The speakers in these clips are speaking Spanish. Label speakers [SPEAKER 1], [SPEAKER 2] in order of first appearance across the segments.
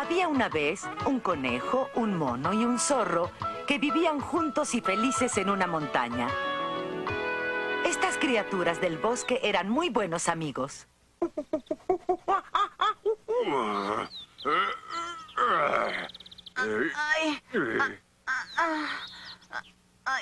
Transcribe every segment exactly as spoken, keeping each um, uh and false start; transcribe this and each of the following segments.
[SPEAKER 1] Había una vez un conejo, un mono y un zorro que vivían juntos y felices en una montaña. Estas criaturas del bosque eran muy buenos amigos.
[SPEAKER 2] Ay, ay,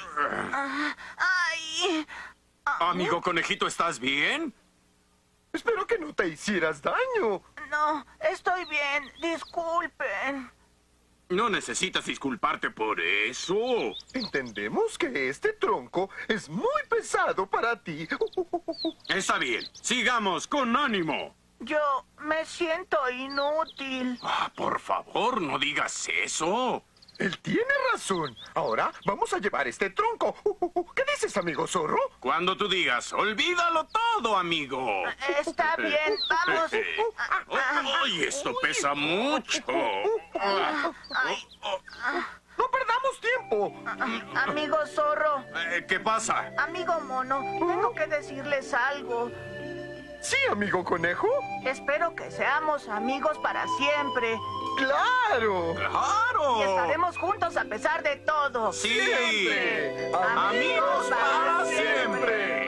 [SPEAKER 2] ay.
[SPEAKER 3] Amigo conejito, ¿estás bien?
[SPEAKER 4] Espero que no te hicieras daño.
[SPEAKER 2] No, estoy bien. Disculpen.
[SPEAKER 3] No necesitas disculparte por eso.
[SPEAKER 4] Entendemos que este tronco es muy pesado para ti.
[SPEAKER 3] Está bien. Sigamos con ánimo.
[SPEAKER 2] Yo me siento inútil.
[SPEAKER 3] Ah, por favor, no digas eso.
[SPEAKER 4] Él tiene razón. Ahora vamos a llevar este tronco. ¿Qué dices, amigo zorro?
[SPEAKER 3] Cuando tú digas, olvídalo todo, amigo.
[SPEAKER 2] Está bien, vamos.
[SPEAKER 3] ¡Ay, esto pesa mucho!
[SPEAKER 2] Ay,
[SPEAKER 4] No perdamos tiempo.
[SPEAKER 2] amigo zorro,
[SPEAKER 3] Eh, ¿Qué pasa?
[SPEAKER 2] amigo mono, tengo que decirles algo.
[SPEAKER 4] Sí, amigo conejo.
[SPEAKER 2] Espero que seamos amigos para siempre.
[SPEAKER 4] ¡Claro!
[SPEAKER 3] ¡Claro!
[SPEAKER 2] Y estaremos juntos a pesar de todo.
[SPEAKER 3] ¡Sí!
[SPEAKER 4] Siempre.
[SPEAKER 3] ¡Amigos para siempre!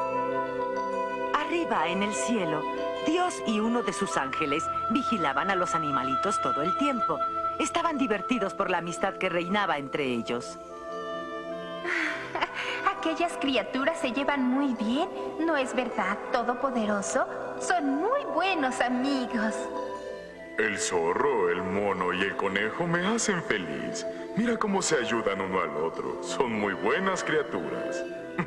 [SPEAKER 1] Arriba en el cielo, Dios y uno de sus ángeles vigilaban a los animalitos todo el tiempo. Estaban divertidos por la amistad que reinaba entre ellos.
[SPEAKER 5] Aquellas criaturas se llevan muy bien, ¿no es verdad, Todopoderoso? Son muy buenos amigos.
[SPEAKER 6] El zorro, el mono y el conejo me hacen feliz. Mira cómo se ayudan uno al otro. Son muy buenas criaturas.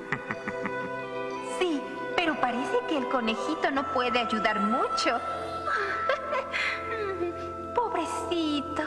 [SPEAKER 5] Sí, pero parece que el conejito no puede ayudar mucho. Pobrecito.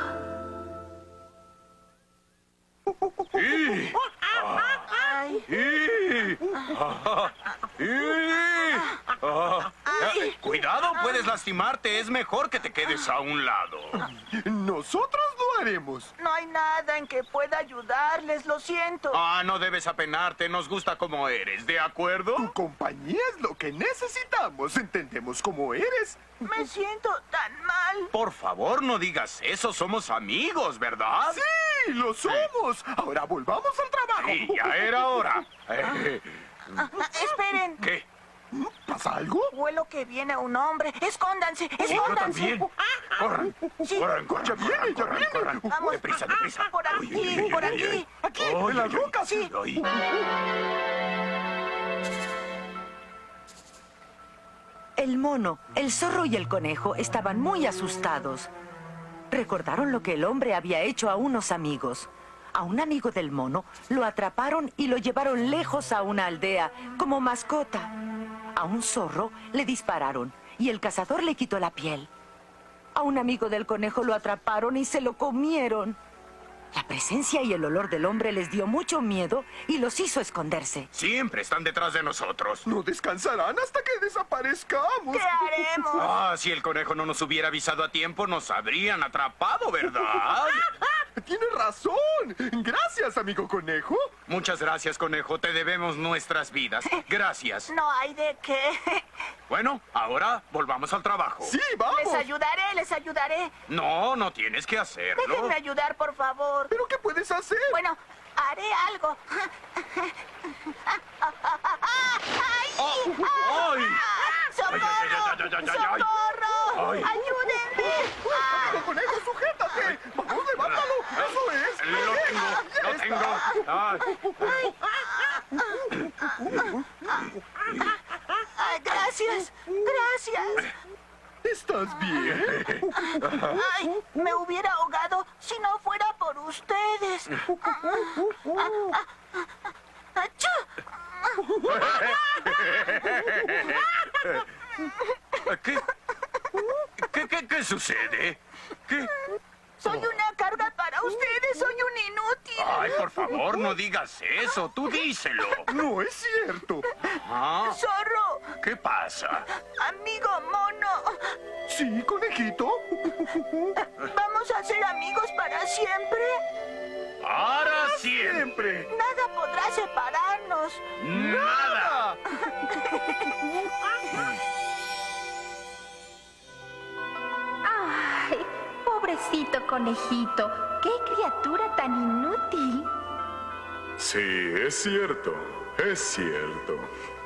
[SPEAKER 3] ¡Y!
[SPEAKER 2] Ay,
[SPEAKER 3] ¡Y! ¡Ah! ¡Y! ¡Ah! Eh, Cuidado, puedes lastimarte. Es mejor que te quedes a un lado.
[SPEAKER 4] Nosotros lo haremos.
[SPEAKER 2] no hay nada en que pueda ayudarles, lo siento.
[SPEAKER 3] Ah, no debes apenarte. Nos gusta como eres, ¿de acuerdo?
[SPEAKER 4] Tu compañía es lo que necesitamos. Entendemos cómo eres.
[SPEAKER 2] Me siento tan mal.
[SPEAKER 3] Por favor, no digas eso. Somos amigos, ¿verdad?
[SPEAKER 4] ¡Sí, lo somos! Ahora volvamos al trabajo.
[SPEAKER 3] Sí, ya era hora. Eh,
[SPEAKER 2] Ah, esperen.
[SPEAKER 3] ¿Qué?
[SPEAKER 4] ¿Pasa algo?
[SPEAKER 2] Huelo que viene un hombre. Escóndanse,
[SPEAKER 3] Yo
[SPEAKER 2] escóndanse.
[SPEAKER 3] también. Corran,
[SPEAKER 2] Sí.
[SPEAKER 3] corran, corran,
[SPEAKER 4] Ya viene,
[SPEAKER 3] corran,
[SPEAKER 4] ya
[SPEAKER 3] corran,
[SPEAKER 4] viene.
[SPEAKER 3] corran.
[SPEAKER 2] Vamos.
[SPEAKER 3] Deprisa, deprisa.
[SPEAKER 2] Por aquí,
[SPEAKER 3] Uy, uy, uy,
[SPEAKER 2] por
[SPEAKER 3] uy,
[SPEAKER 2] aquí.
[SPEAKER 3] uy.
[SPEAKER 4] Aquí,
[SPEAKER 3] Ay,
[SPEAKER 4] en las
[SPEAKER 3] ay, ay.
[SPEAKER 4] rocas.
[SPEAKER 2] Sí.
[SPEAKER 3] Ay.
[SPEAKER 1] El mono, el zorro y el conejo estaban muy asustados. Recordaron lo que el hombre había hecho a unos amigos. A un amigo del mono lo atraparon y lo llevaron lejos a una aldea como mascota. A un zorro le dispararon y el cazador le quitó la piel. A un amigo del conejo lo atraparon y se lo comieron. La presencia y el olor del hombre les dio mucho miedo y los hizo esconderse.
[SPEAKER 3] Siempre están detrás de nosotros.
[SPEAKER 4] No descansarán hasta que desaparezcamos.
[SPEAKER 2] ¿Qué haremos?
[SPEAKER 3] Ah, si el conejo no nos hubiera avisado a tiempo, nos habrían atrapado, ¿verdad?
[SPEAKER 4] Tienes razón. Gracias, amigo conejo.
[SPEAKER 3] Muchas gracias, conejo. Te debemos nuestras vidas. Gracias.
[SPEAKER 2] No hay de qué.
[SPEAKER 3] Bueno, ahora volvamos al trabajo.
[SPEAKER 4] Sí, vamos.
[SPEAKER 2] Les ayudaré, les ayudaré.
[SPEAKER 3] No, no tienes que hacerlo.
[SPEAKER 2] Déjenme ayudar, por favor.
[SPEAKER 4] ¿Pero qué puedes hacer?
[SPEAKER 2] Bueno, haré algo.
[SPEAKER 3] ¡Oh! ¡Ay!
[SPEAKER 2] ¡Socorro!
[SPEAKER 3] Ay, ay, ay, ay, ay, ay, ay.
[SPEAKER 2] ¡Socorro!
[SPEAKER 3] Ay.
[SPEAKER 2] ¡Ayúdenme! Ah,
[SPEAKER 4] ¡Amigo conejo, sujétate! ¡Vamos, levántalo! ¡Eso es!
[SPEAKER 3] Lo tengo, lo tengo. Ay.
[SPEAKER 2] ay, gracias, gracias.
[SPEAKER 4] ¿Estás bien?
[SPEAKER 2] Ay, me hubiera ahogado si no fuera por ustedes. ¡Achú!
[SPEAKER 3] ¿Qué? ¿Qué, qué, qué sucede? ¿Qué?
[SPEAKER 2] Soy una carga para ustedes, soy un inútil.
[SPEAKER 3] Ay, por favor, no digas eso. Tú díselo.
[SPEAKER 4] No es cierto.
[SPEAKER 3] ¿Ah?
[SPEAKER 2] Zorro,
[SPEAKER 3] ¿Qué pasa?
[SPEAKER 2] amigo mono,
[SPEAKER 4] Sí, conejito.
[SPEAKER 2] ¿vamos a ser amigos para siempre?
[SPEAKER 3] Para siempre.
[SPEAKER 2] Nada podrá separarnos.
[SPEAKER 3] Nada.
[SPEAKER 5] Ay, pobre Pobrecito conejito. ¡Qué criatura tan inútil!
[SPEAKER 6] Sí, es cierto. Es cierto.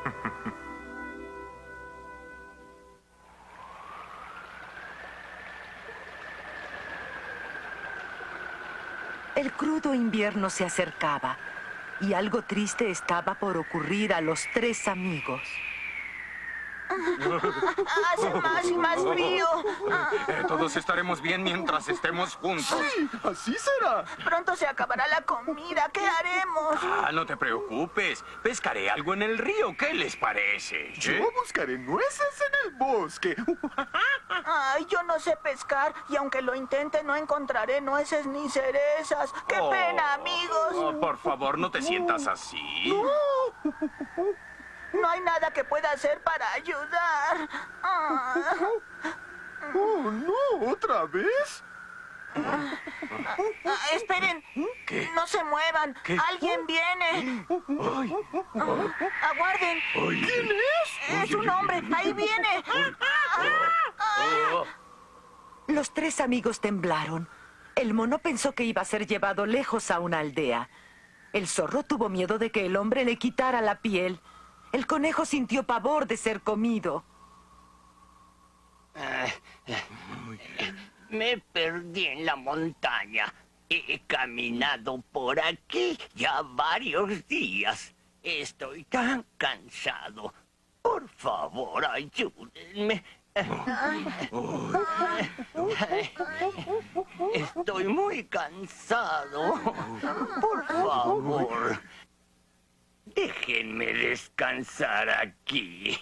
[SPEAKER 1] El crudo invierno se acercaba y algo triste estaba por ocurrir a los tres amigos.
[SPEAKER 2] Hace más y más frío.
[SPEAKER 3] Eh, todos estaremos bien mientras estemos juntos.
[SPEAKER 4] Sí, así será.
[SPEAKER 2] Pronto se acabará la comida. ¿Qué haremos?
[SPEAKER 3] Ah, no te preocupes. Pescaré algo en el río. ¿Qué les parece?
[SPEAKER 4] Yo
[SPEAKER 3] ¿Eh?
[SPEAKER 4] buscaré nueces en el bosque.
[SPEAKER 2] Ay, yo no sé pescar y aunque lo intente no encontraré nueces ni cerezas. ¡Qué
[SPEAKER 3] Oh.
[SPEAKER 2] pena, amigos!
[SPEAKER 3] Oh, por favor, no te sientas así.
[SPEAKER 2] No hay nada que pueda hacer para ayudar. Ah.
[SPEAKER 4] Oh, no, ¿otra vez?
[SPEAKER 2] Ah, esperen.
[SPEAKER 3] ¿Qué?
[SPEAKER 2] No se muevan.
[SPEAKER 3] ¿Qué?
[SPEAKER 2] Alguien viene.
[SPEAKER 3] Ay,
[SPEAKER 2] Aguarden.
[SPEAKER 3] ay,
[SPEAKER 2] ¿Quién es? Es un hombre. Ahí viene.
[SPEAKER 3] oh.
[SPEAKER 1] Los tres amigos temblaron. El mono pensó que iba a ser llevado lejos a una aldea. El zorro tuvo miedo de que el hombre le quitara la piel. El conejo sintió pavor de ser comido.
[SPEAKER 7] Me perdí en la montaña. He caminado por aquí ya varios días. Estoy tan cansado. Por favor, ayúdenme. Estoy muy cansado. Por favor, déjenme descansar aquí.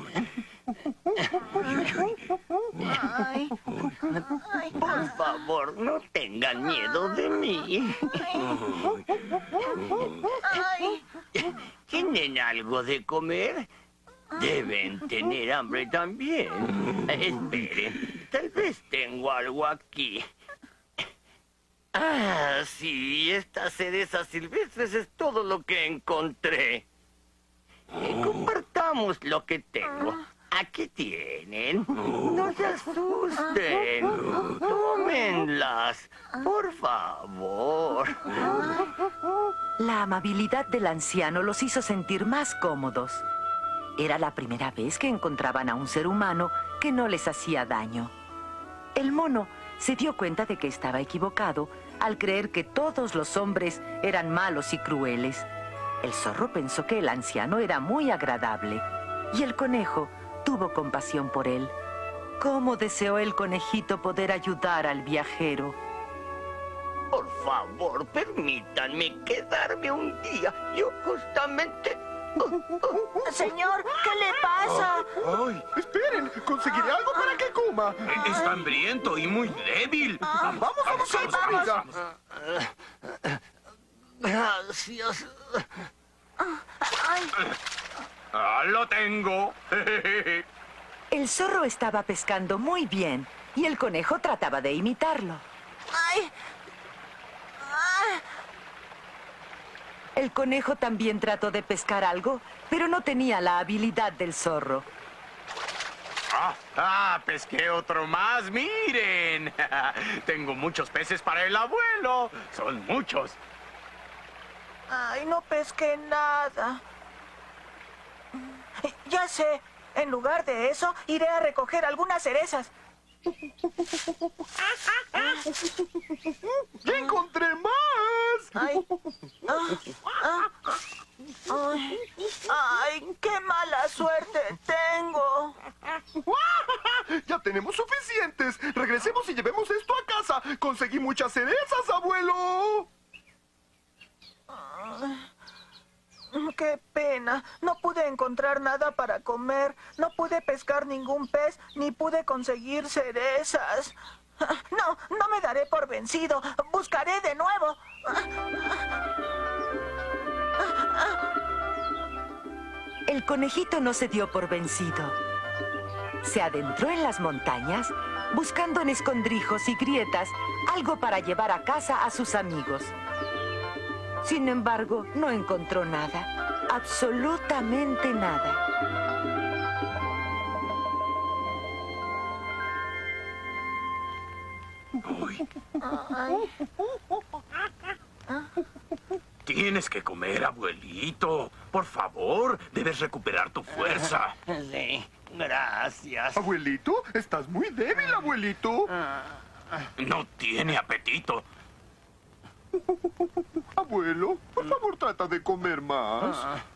[SPEAKER 2] Ay.
[SPEAKER 7] Por favor, no tengan miedo de mí.
[SPEAKER 2] Ay.
[SPEAKER 7] ¿Tienen algo de comer? Deben tener hambre también. Esperen, tal vez tengo algo aquí. Ah, sí, estas cerezas silvestres es todo lo que encontré. Eh, compartamos lo que tengo. Aquí tienen. No se asusten. Tómenlas, por favor.
[SPEAKER 1] La amabilidad del anciano los hizo sentir más cómodos. Era la primera vez que encontraban a un ser humano que no les hacía daño. El mono se dio cuenta de que estaba equivocado al creer que todos los hombres eran malos y crueles. El zorro pensó que el anciano era muy agradable y el conejo tuvo compasión por él. ¿Cómo deseó el conejito poder ayudar al viajero?
[SPEAKER 7] Por favor, permítanme quedarme un día. Yo justamente...
[SPEAKER 2] Señor, ¿qué le pasa?
[SPEAKER 4] Ay, esperen, conseguiré algo para que coma.
[SPEAKER 3] Eh, Está hambriento y muy débil.
[SPEAKER 4] Vamos a buscar su amiga.
[SPEAKER 7] Gracias.
[SPEAKER 2] Ay.
[SPEAKER 3] Ah, lo tengo.
[SPEAKER 1] El zorro estaba pescando muy bien y el conejo trataba de imitarlo.
[SPEAKER 2] Ay. Ay.
[SPEAKER 1] El conejo también trató de pescar algo, pero no tenía la habilidad del zorro.
[SPEAKER 3] Ah, ah, pesqué otro más, miren. Tengo muchos peces para el abuelo. Son muchos.
[SPEAKER 2] Ay, no pesqué nada. Ya sé, en lugar de eso, iré a recoger algunas cerezas.
[SPEAKER 4] ¡Ya encontré más!
[SPEAKER 2] Ay. Ah, ah, ay. Ay, qué mala suerte tengo.
[SPEAKER 4] Ya tenemos suficientes. Regresemos y llevemos esto a casa. Conseguí muchas cerezas, abuelo.
[SPEAKER 2] Qué pena. No pude encontrar nada para comer. No pude pescar ningún pez, ni pude conseguir cerezas. No, no me daré por vencido. Buscaré de nuevo.
[SPEAKER 1] El conejito no se dio por vencido. Se adentró en las montañas, buscando en escondrijos y grietas algo para llevar a casa a sus amigos. Sin embargo, no encontró nada, absolutamente nada.
[SPEAKER 3] Uy.
[SPEAKER 2] Ay.
[SPEAKER 3] Tienes que comer, abuelito. Por favor, debes recuperar tu fuerza.
[SPEAKER 7] Sí, gracias.
[SPEAKER 4] Abuelito, estás muy débil, abuelito.
[SPEAKER 3] No tiene apetito.
[SPEAKER 4] Abuelo, por favor, trata de comer más.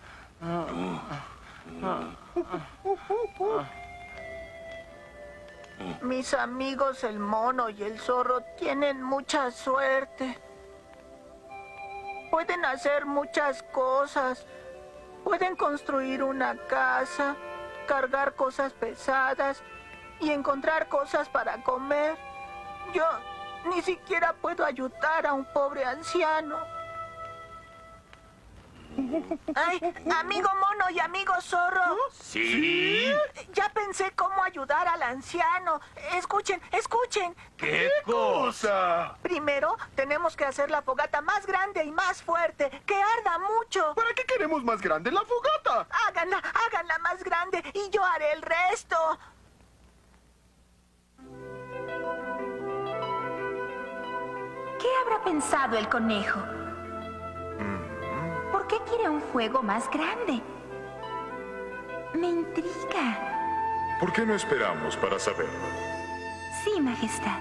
[SPEAKER 2] Mis amigos el mono y el zorro tienen mucha suerte. Pueden hacer muchas cosas. Pueden construir una casa, cargar cosas pesadas y encontrar cosas para comer. Yo ni siquiera puedo ayudar a un pobre anciano. Ay, amigo mono y amigo zorro.
[SPEAKER 3] ¿Sí?
[SPEAKER 2] Ya pensé cómo ayudar al anciano. Escuchen, escuchen.
[SPEAKER 3] ¿Qué cosa?
[SPEAKER 2] Primero, tenemos que hacer la fogata más grande y más fuerte, que arda mucho.
[SPEAKER 4] ¿Para qué queremos más grande la fogata?
[SPEAKER 2] Háganla, háganla más grande y yo haré el resto.
[SPEAKER 5] ¿Qué habrá pensado el conejo? ¿Por qué quiere un fuego más grande? Me intriga.
[SPEAKER 6] ¿Por qué no esperamos para saberlo?
[SPEAKER 5] Sí, Majestad.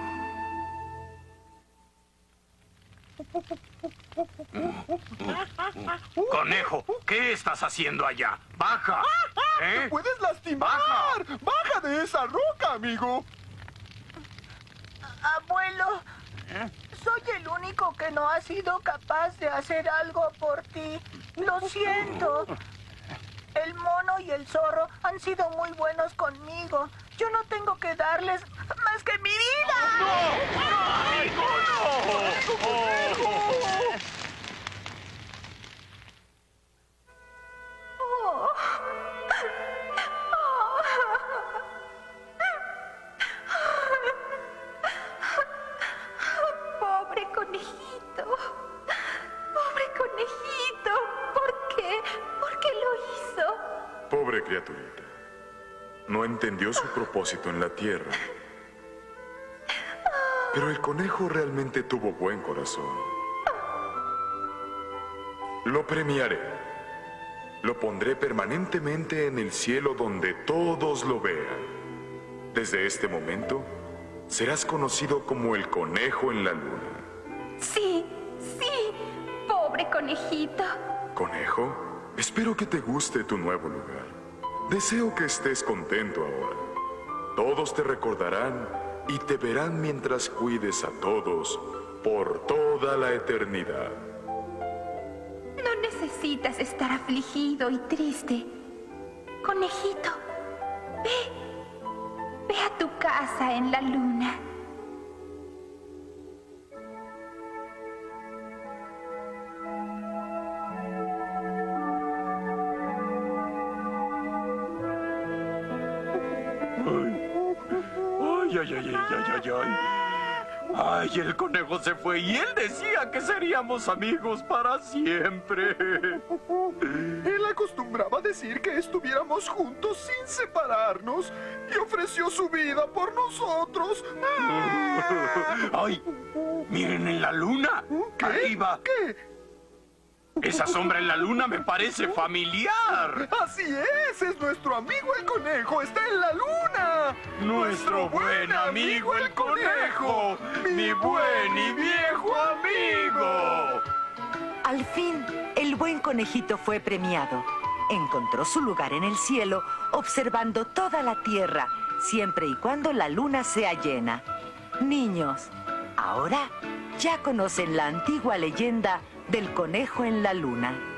[SPEAKER 3] Conejo, ¿qué estás haciendo allá? ¡Baja! ¿Eh?
[SPEAKER 4] ¡Te puedes lastimar!
[SPEAKER 3] ¡Baja!
[SPEAKER 4] ¡Baja de esa roca, amigo!
[SPEAKER 2] Abuelo, soy el único que no ha sido capaz de hacer algo por ti. Lo siento. El mono y el zorro han sido muy buenos conmigo. Yo no tengo que darles más que mi vida.
[SPEAKER 3] ¡Amigo, no!
[SPEAKER 5] Oh. Pobre conejito. Pobre conejito. ¿Por qué? ¿Por qué lo hizo?
[SPEAKER 6] Pobre criaturita. No entendió su propósito en la tierra. Pero el conejo realmente tuvo buen corazón. Lo premiaré. Lo pondré permanentemente en el cielo donde todos lo vean. Desde este momento, serás conocido como el conejo en la luna.
[SPEAKER 5] Sí, sí. Pobre conejito.
[SPEAKER 6] Conejo, espero que te guste tu nuevo lugar. Deseo que estés contento ahora. Todos te recordarán y te verán mientras cuides a todos por toda la eternidad.
[SPEAKER 5] No necesitas estar afligido y triste. Conejito, ve. Ve a tu casa en la luna.
[SPEAKER 3] Ay, ay, ay, ay, ay, ay. Ay, el conejo se fue y él decía que seríamos amigos para siempre.
[SPEAKER 4] Él acostumbraba decir que estuviéramos juntos sin separarnos y ofreció su vida por nosotros.
[SPEAKER 3] Ay, miren en la luna.
[SPEAKER 4] ¿Qué?
[SPEAKER 3] Arriba.
[SPEAKER 4] ¿Qué?
[SPEAKER 3] Esa sombra en la luna me parece familiar.
[SPEAKER 4] Así es, es nuestro amigo el conejo, está en la luna.
[SPEAKER 3] Nuestro buen amigo el conejo, mi buen y viejo amigo.
[SPEAKER 1] Al fin, el buen conejito fue premiado. Encontró su lugar en el cielo, observando toda la tierra, siempre y cuando la luna sea llena. Niños, ahora ya conocen la antigua leyenda del conejo en la luna.